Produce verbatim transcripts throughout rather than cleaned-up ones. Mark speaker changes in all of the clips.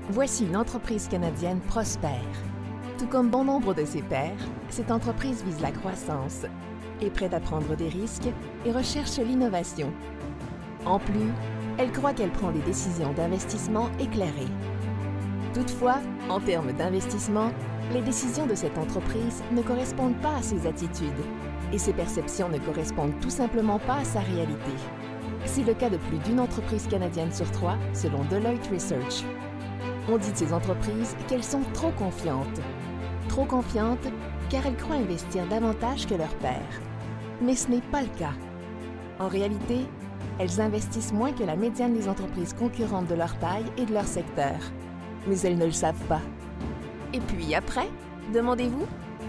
Speaker 1: Voici une entreprise canadienne prospère. Tout comme bon nombre de ses pairs, cette entreprise vise la croissance, est prête à prendre des risques et recherche l'innovation. En plus, elle croit qu'elle prend des décisions d'investissement éclairées. Toutefois, en termes d'investissement, les décisions de cette entreprise ne correspondent pas à ses attitudes et ses perceptions ne correspondent tout simplement pas à sa réalité. C'est le cas de plus d'une entreprise canadienne sur trois, selon Deloitte Research. On dit de ces entreprises qu'elles sont trop confiantes. Trop confiantes car elles croient investir davantage que leurs pairs. Mais ce n'est pas le cas. En réalité, elles investissent moins que la médiane des entreprises concurrentes de leur taille et de leur secteur. Mais elles ne le savent pas. Et puis après, demandez-vous?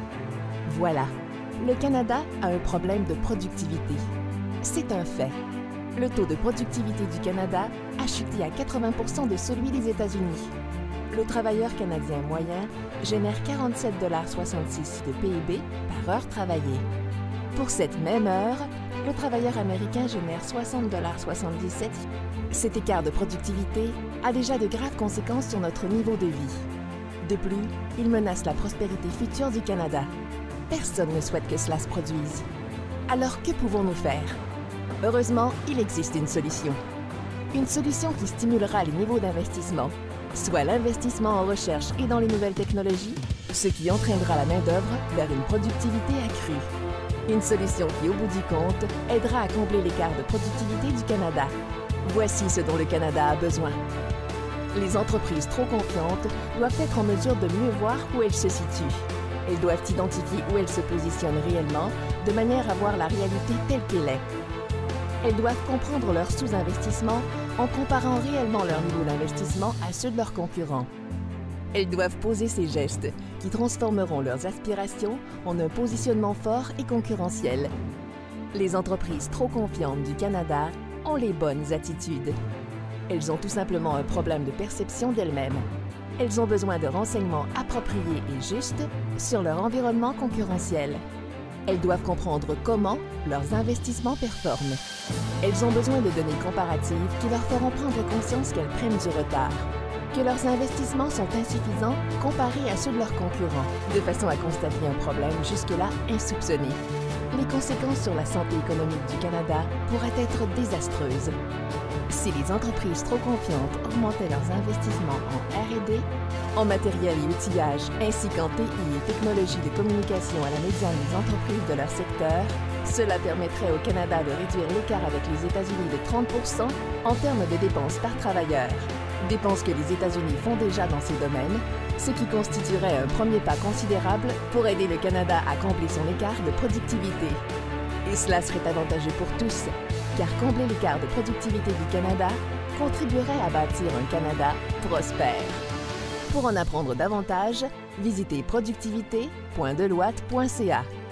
Speaker 1: Voilà, le Canada a un problème de productivité. C'est un fait. Le taux de productivité du Canada a chuté à quatre-vingts pour cent de celui des États-Unis. Le travailleur canadien moyen génère quarante-sept virgule soixante-six dollars de P I B par heure travaillée. Pour cette même heure, le travailleur américain génère soixante virgule soixante-dix-sept dollars. Cet écart de productivité a déjà de graves conséquences sur notre niveau de vie. De plus, il menace la prospérité future du Canada. Personne ne souhaite que cela se produise. Alors que pouvons-nous faire? Heureusement, il existe une solution. Une solution qui stimulera les niveaux d'investissement, soit l'investissement en recherche et dans les nouvelles technologies, ce qui entraînera la main-d'œuvre vers une productivité accrue. Une solution qui, au bout du compte, aidera à combler l'écart de productivité du Canada. Voici ce dont le Canada a besoin. Les entreprises trop confiantes doivent être en mesure de mieux voir où elles se situent. Elles doivent identifier où elles se positionnent réellement, de manière à voir la réalité telle qu'elle est. Elles doivent comprendre leur sous-investissement en comparant réellement leur niveau d'investissement à ceux de leurs concurrents. Elles doivent poser ces gestes qui transformeront leurs aspirations en un positionnement fort et concurrentiel. Les entreprises trop confiantes du Canada ont les bonnes attitudes. Elles ont tout simplement un problème de perception d'elles-mêmes. Elles ont besoin de renseignements appropriés et justes sur leur environnement concurrentiel. Elles doivent comprendre comment leurs investissements performent. Elles ont besoin de données comparatives qui leur feront prendre conscience qu'elles prennent du retard, que leurs investissements sont insuffisants comparés à ceux de leurs concurrents, de façon à constater un problème jusque-là insoupçonné. Les conséquences sur la santé économique du Canada pourraient être désastreuses. Si les entreprises trop confiantes augmentaient leurs investissements en R et D, en matériel et outillage, ainsi qu'en T I et technologies de communication à la médiane des entreprises de leur secteur, cela permettrait au Canada de réduire l'écart avec les États-Unis de trente pour cent en termes de dépenses par travailleur. Dépenses que les États-Unis font déjà dans ces domaines, ce qui constituerait un premier pas considérable pour aider le Canada à combler son écart de productivité. Et cela serait avantageux pour tous, car combler l'écart de productivité du Canada contribuerait à bâtir un Canada prospère. Pour en apprendre davantage, visitez productivité point deloitte point C A.